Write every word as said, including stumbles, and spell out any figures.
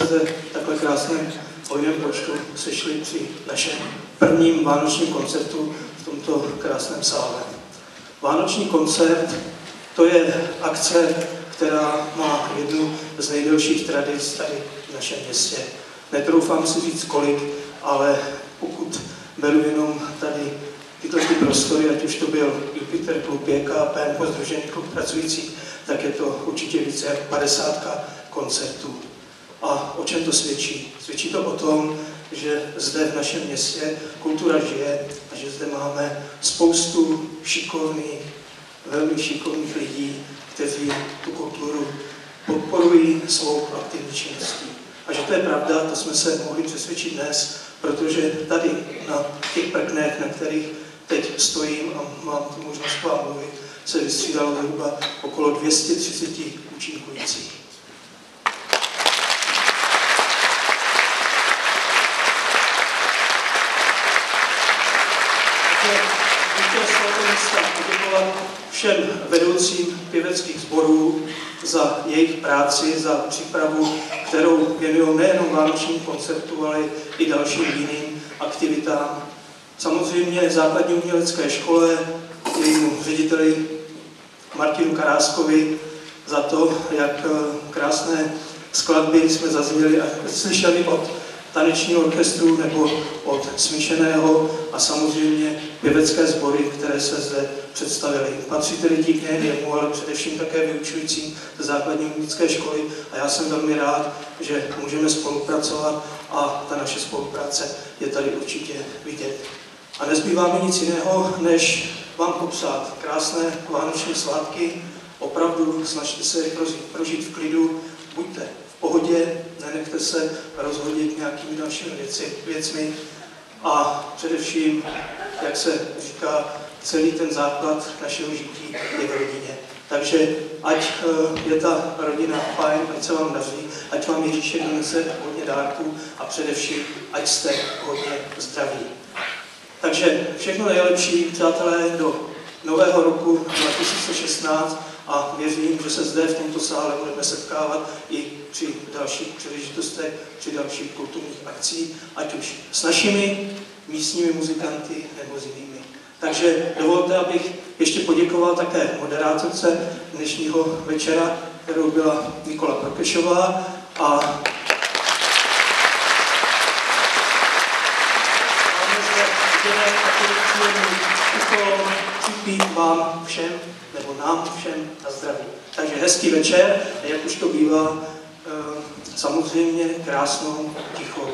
zde takhle krásném hojném počtu sešli při našem prvním vánočním koncertu v tomto krásném sále. Vánoční koncert to je akce, která má jednu z nejdelších tradic tady v našem městě. Netroufám si říct kolik, ale pokud beru jenom tady tyhle ty prostory, ať už to byl Jupiter klub, J K P nebo Sdružení klub pracujících, tak je to určitě více jak padesátka koncertů. A o čem to svědčí? Svědčí to o tom, že zde v našem městě kultura žije a že zde máme spoustu šikovných, velmi šikovných lidí, kteří tu kulturu podporují svou aktivní činností. A že to je pravda, to jsme se mohli přesvědčit dnes, protože tady na těch prknech, na kterých teď stojím a mám tu možnost vám mluvit, se vystřídalo zhruba okolo dvě stě třicet účinkujících. Chtěl z tohoto místa poděkovat všem vedoucím pěveckých sborů za jejich práci, za přípravu, kterou věnují nejenom vánočním koncertu, ale i dalším jiným aktivitám. Samozřejmě základní umělecké škole, jejímu řediteli Martinu Karáskovi za to, jak krásné skladby jsme zazněli a slyšeli od tanečního orchestru nebo od smíšeného a samozřejmě pěvecké sbory, které se zde představily. Patří tedy dík nejen jemu, ale především také vyučujícím ze základní umělecké školy a já jsem velmi rád, že můžeme spolupracovat a ta naše spolupráce je tady určitě vidět. A nezbývá mi nic jiného, než vám popsat krásné vánoční svátky. Opravdu snažte se je prožít v klidu, buďte v pohodě, nenechte se rozhodit nějakými dalšími věci, věcmi a především, jak se říká, celý ten základ našeho žití je v rodině. Takže ať je ta rodina fajn, ať se vám daří, ať vám Ježíšek donese hodně dárků a především, ať jste hodně zdraví. Takže všechno nejlepší, přátelé, do nového roku dva tisíce šestnáct a věřím, že se zde v tomto sále budeme setkávat i při dalších příležitostech, při dalších kulturních akcích, ať už s našimi místními muzikanty nebo s jinými. Takže dovolte, abych ještě poděkoval také moderátorce dnešního večera, kterou byla Nikola Prokešová a připít vám všem, nebo nám všem na zdraví. Takže hezký večer, jak už to bývá, samozřejmě krásnou tichou